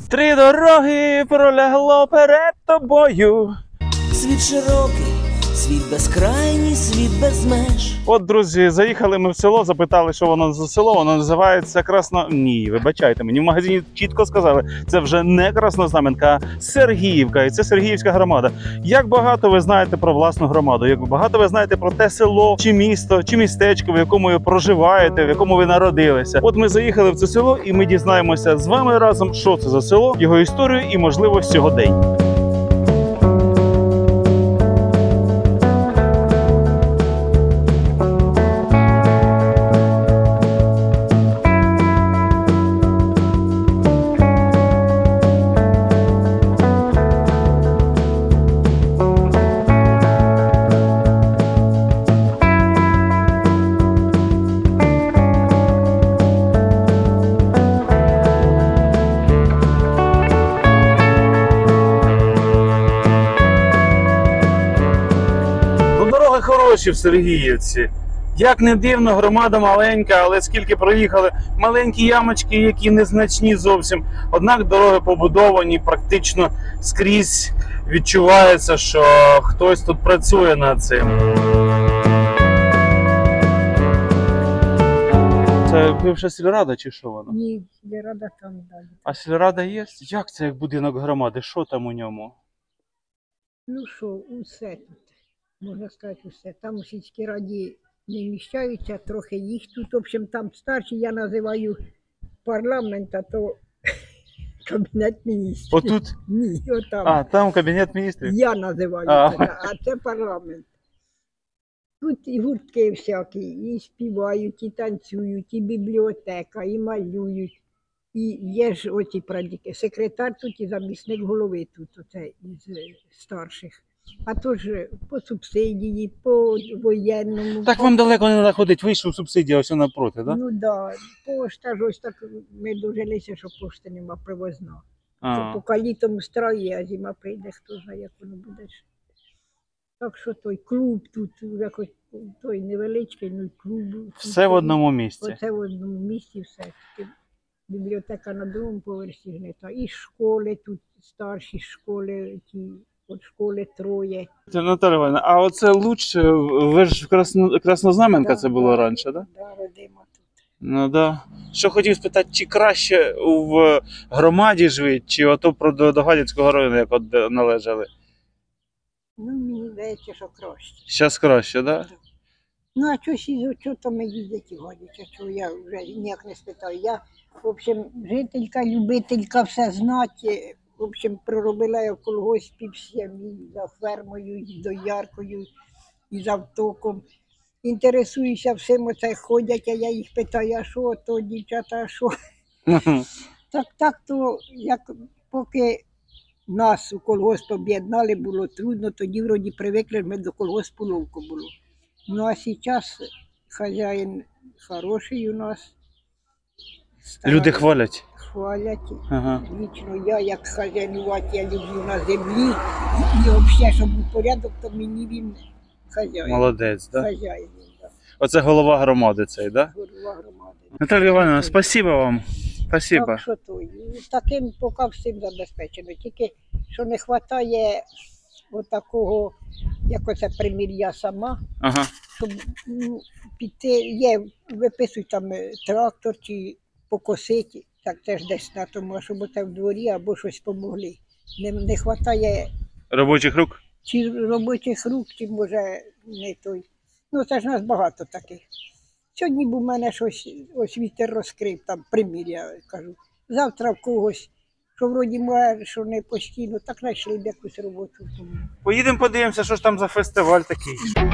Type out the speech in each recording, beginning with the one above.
Три дороги пролягло перед тобою. Світ широкий, світ безкрайній, світ без меж. От, друзі, заїхали ми в село, запитали, що воно за село. Воно називається Ні, вибачайте мені, в магазині чітко сказали, це вже не Краснознаменка, а Сергіївка. І це Сергіївська громада. Як багато ви знаєте про власну громаду, як багато ви знаєте про те село, чи місто, чи містечко, в якому ви проживаєте, в якому ви народилися. От ми заїхали в це село і ми дізнаємося з вами разом, що це за село, його історію і, можливо, сьогодення. Хороші в Сергіївці. Як не дивно, громада маленька, але скільки проїхали, маленькі ямочки, які незначні зовсім. Однак дороги побудовані, практично скрізь відчувається, що хтось тут працює над цим. Це бивша сільрада чи що воно? Ні, сільрада там далі. А сільрада є? Як це як будинок громади? Що там у ньому? Ну що, усе тут. Можна сказати, усе. Там у сільській раді не вміщаються, трохи їх тут. В общем, там старші, я називаю парламент, а то кабінет міністрів. Отут? Ні, отам. А, там кабінет міністрів? Я називаю це, а це парламент. Тут і гуртки всякі, і співають, і танцюють, і бібліотека, і малюють. І є ж оці прадіки. Секретар тут і замісник голови тут, оце із старших. А то ж по субсидії, по воєнному. Так вам далеко не треба ходити, вийшов субсидія ось напроти, так? Да? Ну так, да. Пошта ж ось так, ми дожилися, що пошти нема привозна. Поки літом страє, а зима прийде, хто знає, як воно буде. Так що той клуб тут, якось той невеличкий, ну клуб. Все в одному місці? Оце в одному місці все. Бібліотека на другому поверсі гнита. І школи тут, старші школи, ті. От школи троє. Наталя Івановна, а оце лучше, ви ж Краснознаменка це було раніше, так? Да, родима тут. Ну да. Що хотів спитати, чи краще в громаді жити, чи ото до Гадяцького району, як от належали? Ну, мені здається, що краще. Зараз краще, так? Да? Ну, а щось із учетом їздять і Гадяча, що я вже ніяк не спитаю. Я, в общем, жителька, любителька, все знати. В общем, проробила я в колгоспі всім, і за фермою, і дояркою, і за втоком. Інтересуюся всім, оце ходять, а я їх питаю, а що то, дівчата, а що? Так, то, як поки нас у колгосп об'єднали, було трудно, тоді вроді привикли, ми до колгоспу ловко було. Ну, а зараз хазяїн хороший у нас. Люди хвалять? Хвалять. Ага. Лічно я, як хазяйнувати, я люблю на землі. І взагалі, щоб був порядок, то мені він хазяїн. Молодець, так? Да? Хазяїн, так. Оце голова громади цей, так? Да? Голова громади. Наталя Івановна, спасибо вам. Спасибо. Так, що то, таким поки всім забезпечено. Тільки, що не вистачає отакого, як оце примір'я сама, ага. Щоб піти, виписують там трактор чи покосити, так теж десь на тому, а щоб оце в дворі або щось помогли. Не вистачає робочих рук? Чи робочих рук, чи може не той. Ну це ж нас багато таких. Сьогодні був у мене щось, ось вітер розкрив, там примір'я, кажу. Завтра в когось, що вроді має, що не постійно, так знайшли б якусь роботу. Поїдемо подивимося, що ж там за фестиваль такий.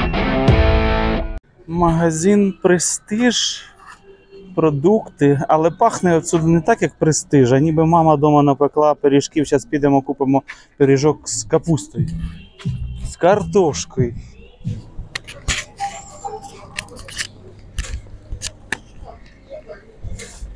Магазин «Престиж». Продукти, але пахне отсюди не так, як «Престиж», а ніби мама вдома напекла пиріжків. Зараз підемо купимо пиріжок з капустою, з картошкою.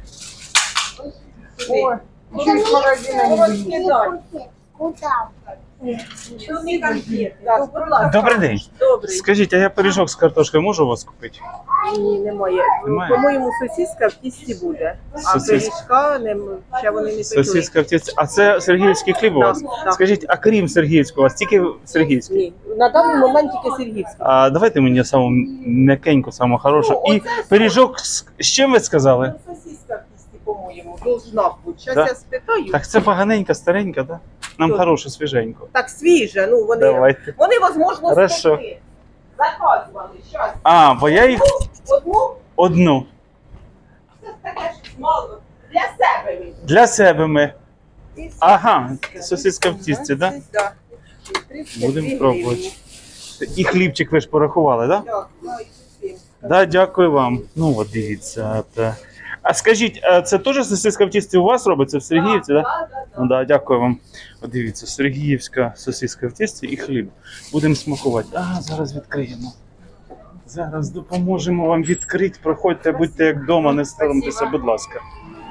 О, ще з магазина не Добрий день. Добрий. Скажіть, а я пиріжок з картошкою можу у вас купити? Ні, немає. Немає? По-моєму, сосиска в тісті буде. А Сосиска. пиріжка ще вони не пекли. Сосиска в тісті. А це сергіївський хліб у вас? Так. Скажіть, а крім сергіївського, у вас тільки сергіївський? Ні. На даний момент тільки Сергіївський. А давайте мені саму м'якеньку, саму хорошу. Ну, І оце пиріжок з чим ви сказали? Ну, сосиска в тісті, по-моєму, должна бути. Зараз Да? я спитаю. Так це поганенька, старенька, да? Нам Тут. хорошу, свіженьку. Так свіже, ну вони, Давайте. возможно, Хорошо. спекли. Заказували, щас. А, бо я їх Одну, одну. це таке щось мало. Для себе. ви. Для себе ми. І все. Ага, сосиска в тісті, да? Да. 32 Будемо пробувати. гривні. І хлібчик ви ж порахували, да? Так, ну, і всім. Да, дякую вам. Ну, от дивіться. А скажіть, а це теж сосиска в тісті у вас робиться в Сергіївці, да? Да. Ну, да, дякую вам. От дивіться, Сергіївська сосиска в тісті і хліб. Будемо смакувати. А, зараз відкриємо. Зараз допоможемо вам відкрити. Проходьте, будьте як вдома, не соромтеся, будь ласка.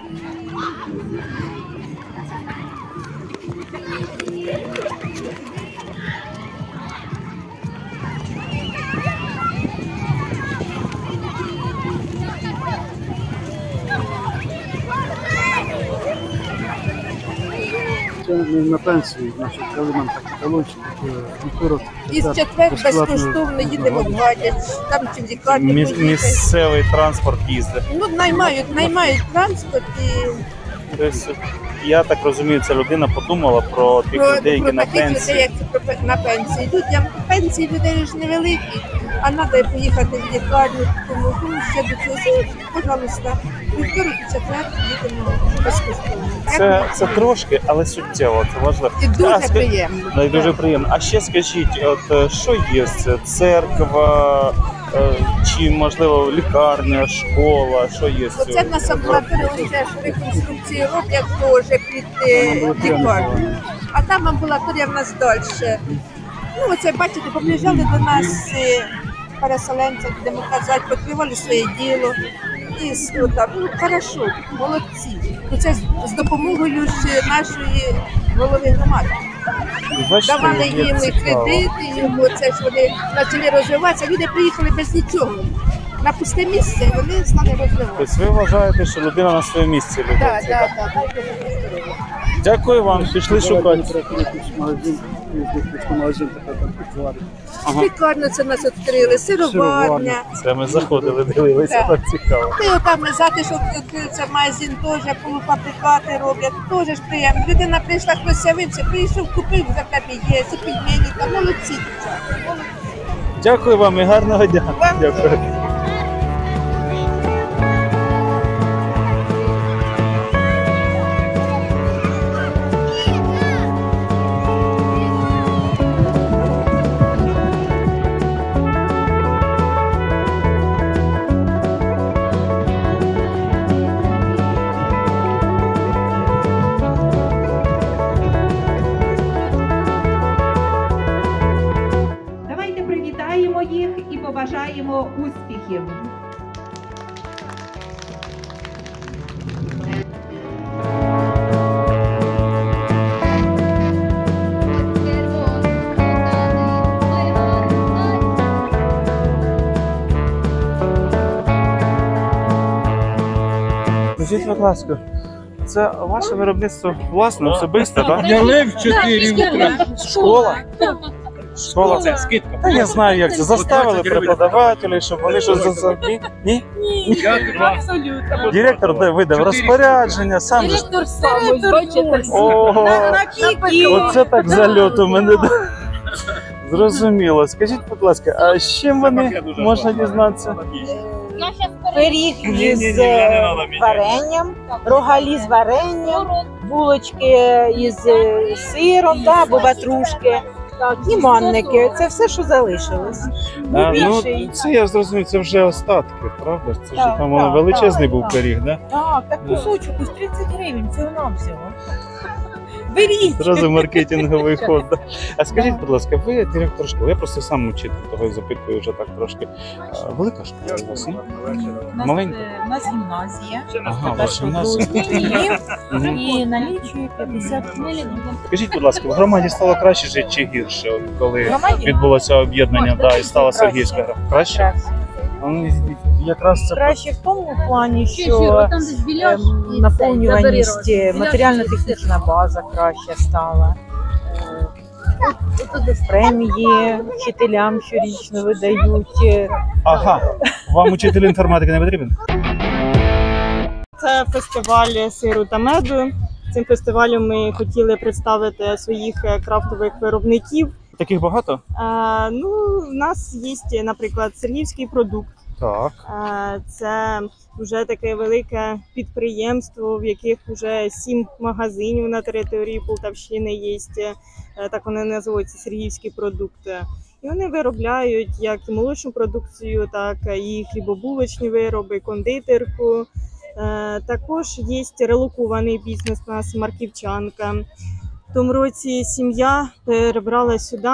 Це не на пенсії, значить, коли нам так талончик, вівторок. І з четвер безкоштовно їдемо в Гадяч, там чи в лікарні поїхати. Місцевий транспорт їздить. Ну, наймають транспорт і Тобто, я так розумію, ця людина подумала про тих людей, які на таких людей, пенсії. як на пенсії. Людям пенсії людей ж невеликі, а треба поїхати в лікарню, тому ще до цього, пожалуйста, вівторок і четвер їдемо безкоштовно. Це трошки, але суттєво, це важливо. І дуже А, приємно. Ну, і дуже приємно. А ще скажіть, от що є це? Церква, чи можливо лікарня, школа, що є? Оце в нас амбулаторія, ось теж реконструкції роблять теж під лікарню. А там амбулаторія в нас далі. Ну, оце, бачите, поближали до нас переселенці, будемо казати, підтримали своє діло. І там, ну, хорошо, молодці. Це з допомогою ж нашої голови громади. Бачите, Давали як їм і цікаво. кредити, і оце ж вони почали розвиватися. Люди приїхали без нічого. На пусте місце і вони стали розвиватися. Тобто ви вважаєте, що людина на своєму місці Так, любить? так, так. Дякую вам, пішли шукати. Магазин, магазин такий там підварить. Ага. Лікарню це нас відкрили, сироварня. Це ми заходили, дивилися, Так. так цікаво. Ми отам затишок, це магазин теж, полуфабрикати роблять, теж ж приємно. Людина прийшла, хтось явився, прийшов, купив, за тебе є, і пельмені, там молодці дівчата. молодці. Дякую вам і гарного дня. Вам Дякую. Давайте привітаємо їх і побажаємо успіхів. Скажіть, будь ласка, це ваше виробництво власне, особисте, так? Я лев 4 утра. Школа? Школа це скидка. Та я знаю, як це. Заставили преподавателів, щоб вони щось за Ні? Абсолютно. Директор видав розпорядження, сам же. Ого, оце так зальот у мене. Зрозуміло. Скажіть, будь ласка, а з чим вони можна дізнатися? Пиріг із варенням, рогалі з варенням, булочки із сиром, да, або ватрушки, так, і манники. Це все, що залишилось. А, Більше ну, й- це я зрозумів, це вже остатки, правда? Це ж Так, там так, величезний так, був так. пиріг, да? Так, так кусочок із 30 гривень, всього-навсього. Беріть. Зразу маркетинговий ход. Да. А скажіть, будь ласка, ви директор школи, я просто сам учитель, того і запитую вже так трошки. Велика школа у вас, ні? Маленька? У нас гімназія. Ага, у вас Першого гімназія. другого Мгм. і налічує 50 хвилин. Скажіть, будь ласка, в громаді стало краще жити чи гірше, от коли Громаді? відбулося об'єднання, да, і стала Краще. Сергіївська громада? Краще? Ну, якраз це Краще в тому плані, що наповнюваність, матеріально-технічна база краще стала. Премії вчителям щорічно видають. Ага, вам учитель інформатики не потрібен? Це фестиваль сиру та меду. Цим фестивалем ми хотіли представити своїх крафтових виробників. Таких багато? У нас є, наприклад, Сергіївський продукт. Так. Це вже таке велике підприємство, в яких вже 7 магазинів на території Полтавщини є. Так вони називаються Сергіївські продукти. І вони виробляють як і молочну продукцію, так і хлібобулочні вироби, кондитерку. Також є релокований бізнес у нас Марківчанка. В тому році сім'я перебрала сюди.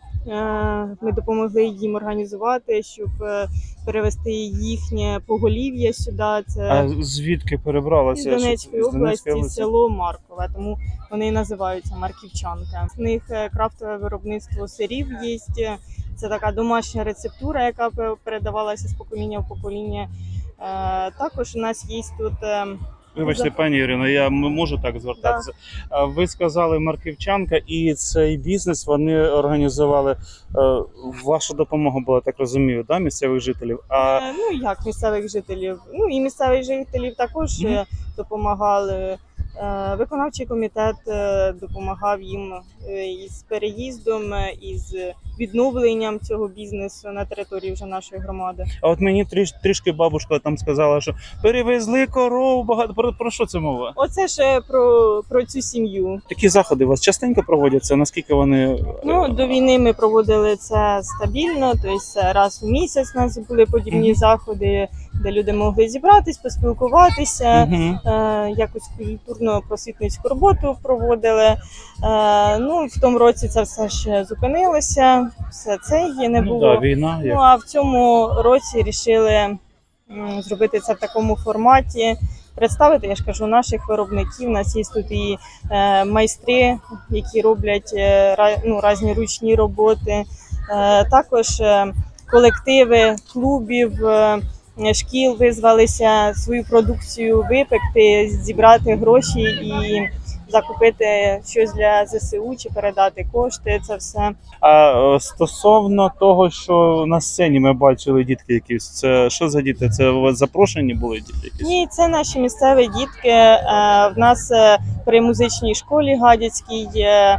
Ми допомогли їм організувати, щоб перевести їхнє поголів'я сюди. Це А звідки перебралася? із Донецької області, село Маркове, тому вони і називаються Марківчанка. В них крафтове виробництво сирів є. Це така домашня рецептура, яка передавалася з покоління в покоління. Також у нас є тут... Вибачте, пані Ірино, я можу так звертатися. Да. Ви сказали Марківчанка, і цей бізнес вони організували. Ваша допомога була, так розумію, да, місцевих жителів? Як місцевих жителів? І місцевих жителів також допомагали. Виконавчий комітет допомагав їм із переїздом, із відновленням цього бізнесу на території вже нашої громади. А от мені трішки бабушка там сказала, що перевезли коров багато. Про що це мова? Оце ж про цю сім'ю. Такі заходи у вас частенько проводяться? Наскільки вони... До війни ми проводили це стабільно, тобто раз в місяць у нас були подібні заходи, де люди могли зібратись, поспілкуватися, якусь культурно-просвітницьку роботу проводили. В тому році це все ще зупинилося, все це є, не було. Війна. А в цьому році вирішили зробити це в такому форматі, представити, я ж кажу, наших виробників. У нас є тут і майстри, які роблять різні ручні роботи, також колективи клубів, шкіл визвалися свою продукцію випекти, зібрати гроші і закупити щось для ЗСУ чи передати кошти, це все. А стосовно того, що на сцені ми бачили дітки якісь, це що за діти? Це у вас запрошені були діти якісь? Ні, це наші місцеві дітки. В нас при музичній школі Гадяцькій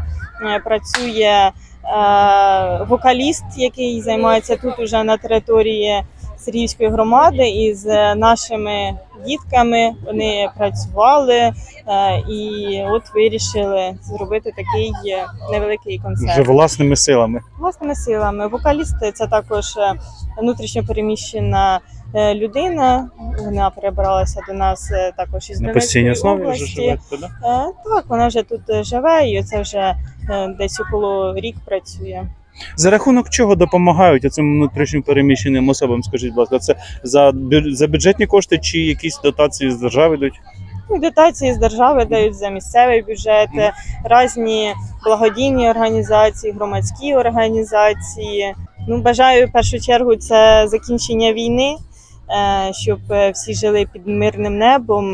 працює вокаліст, який займається тут уже на території Сергіївської громади, із нашими дітками вони працювали і от вирішили зробити такий невеликий концерт. Вже власними силами? Власними силами. Вокаліст – це також внутрішньо переміщена людина, вона перебралася до нас також із Донецької області. Так, вона вже тут живе і це вже десь около рік працює. За рахунок чого допомагають цим внутрішньо переміщеним особам, скажіть, будь ласка, це за бюджетні кошти чи якісь дотації з держави йдуть? Дотації з держави дають за місцевий бюджет, різні благодійні організації, громадські організації. Бажаю в першу чергу це закінчення війни, щоб всі жили під мирним небом.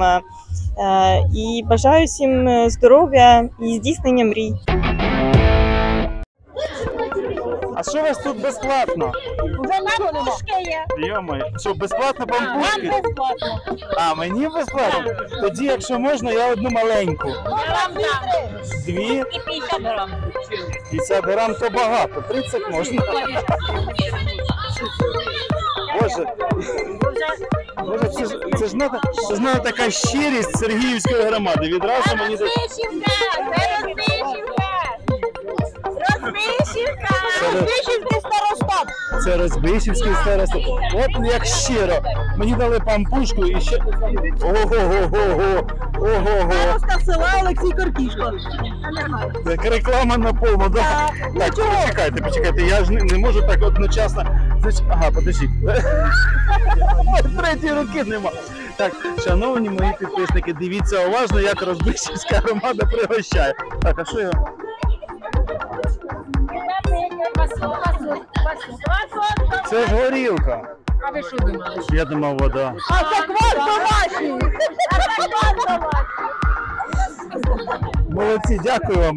І бажаю всім здоров'я і здійснення мрій. А що у вас тут безплатно? Пампушки є. Йо-моє, що безплатно пампушки? Нам безплатно. А, мені безплатно? Тоді, якщо можна, я одну маленьку. Дві? І 50 грам. 50 грам то багато, 30 можна. Боже, це ж надо така щирість Сергіївської громади. Відразу мені так... Розбишівка! Розбишівка! Розбишівки староста! Це Розбишівський староста. От як щиро. Мені дали пампушку і ще. Ого-го-го-го. Ого-го. Староста села Олексій Коркішко. Як реклама на повну, да? Так, почекайте, я ж не можу так одночасно. Ага, подождіть. Третьої руки нема. Так, шановні мої підписники, дивіться уважно, як Розбишівська громада пригощає. Так, а що я? Це ж горілка. А ви що думали? Я думав, вода. А це квас домашній. Молодці, дякую вам.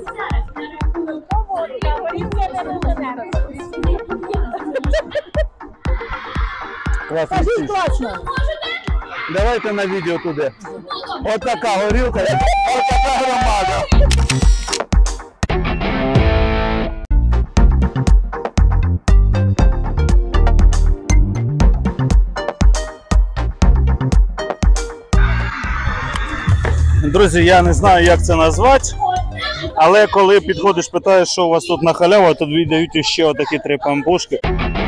Класно. Точно. Давайте на відео туди. От така горілка, от така громада. Друзі, я не знаю, як це назвати, але коли підходиш, питаєш, що у вас тут на халяву, то дають ще отакі 3 пампушки.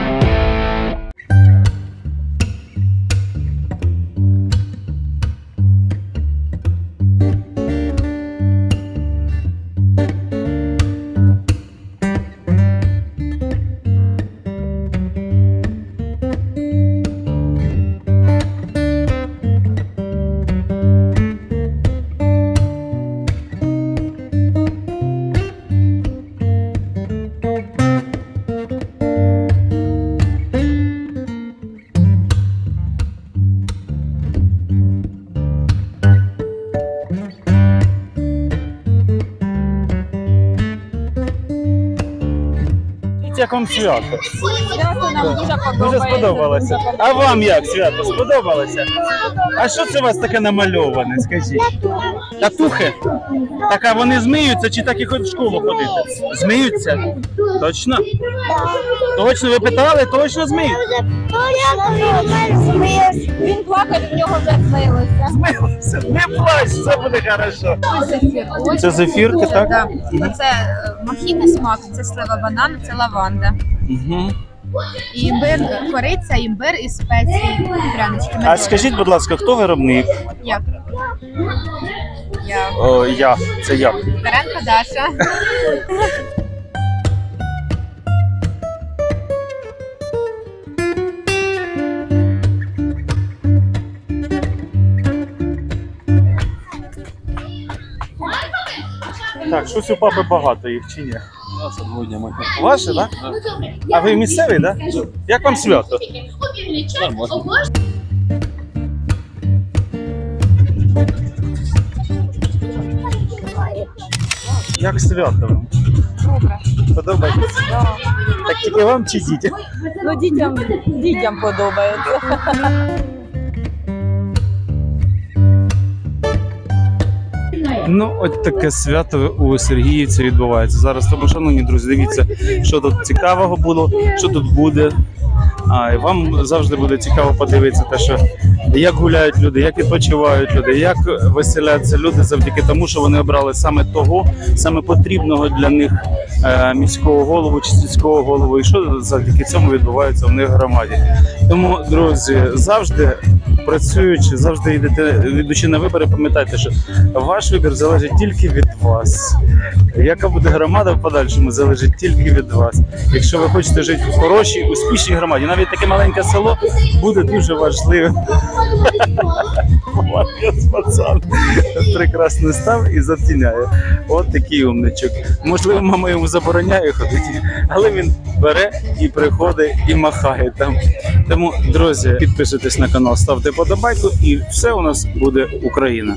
Як вам свято? Свято нам дуже подобається. Дуже сподобалося. А вам як свято? Сподобалося? А що це у вас таке намальоване, скажіть? Татухи? Так, а вони змиються чи так і хоч в школу ходити? Змиються? Точно? Точно, ви питали? Точно змиються? Він плакав, в нього вже змилося. Змилися, не плач, все буде хорошо. Це зефірки, так? Так. Це мохіний смак, це слива банану, це лаванда. Угу. Імбир, кориця, імбир і спеції, прянички. А скажіть, будь ласка, хто виробник? Я. Я. Це я. Таренко Даша. Так, щось у папи багато їх чи ні? Ваші, так? А ви місцевий, так? Як вам свято? Як свято вам? Добре. Подобається? Так тільки вам чи дітям? Ну, дітям подобається. Ну, от таке свято у Сергіївці відбувається зараз. Тому, шановні друзі, дивіться, що тут цікавого було, що тут буде. І вам завжди буде цікаво подивитися те, що як гуляють люди, як відпочивають люди, як веселяться люди завдяки тому, що вони обрали саме того, саме потрібного для них міського голову чи сільського голову, і що завдяки цьому відбувається в них в громаді. Тому, друзі, завжди працюючи, завжди йдучи на вибори, пам'ятайте, що ваш вибір залежить тільки від вас. Яка буде громада в подальшому, залежить тільки від вас. Якщо ви хочете жити в хорошій, успішній громаді, навіть таке маленьке село буде дуже важливим. Молодець, пацан. Прекрасно став і затіняє. От такий умничок. Можливо, мама йому забороняє ходити, але він бере і приходить і махає там. Тому, друзі, підписуйтесь на канал, ставте подобайку і все у нас буде Україна.